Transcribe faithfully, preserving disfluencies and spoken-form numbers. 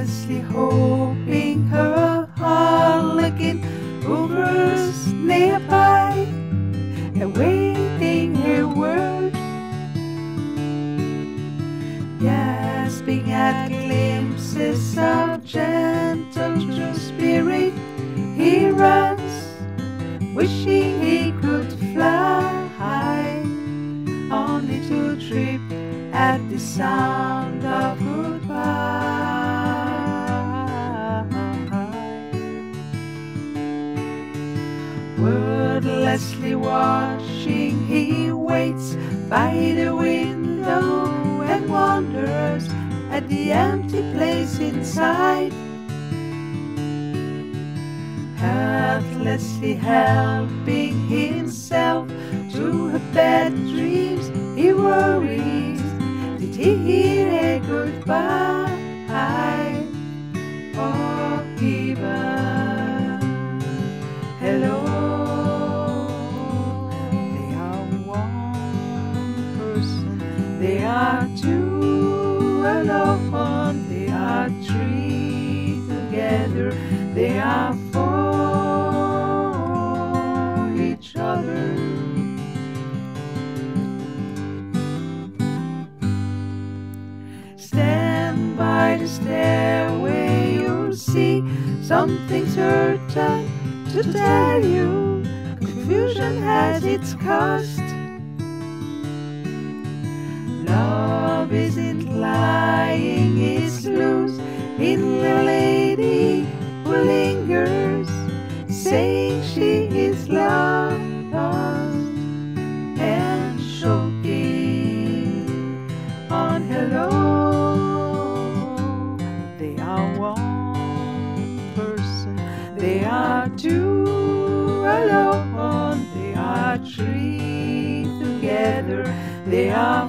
wordlessly hoping her harlequin hovers nearby, awaiting her word, gasping at glimpses of gentle true spirit. He runs, wishing he could fly high, only to trip at the sound of goodbye. Wordlessly watching, he waits by the window and wonders at the empty place inside. Helplessly helping himself to her bad dreams, he worries, did he hear a goodbye? Or even hello? They are one person, they are two alone, they are three together, they are for each other. Stand by the stairway, you'll see something certain to tell you. Confusion has its cost. Love isn't lying, it's loose in the lady who lingers, saying she is lost and choking on hello. They are one person, they are two alone, they are three together, they are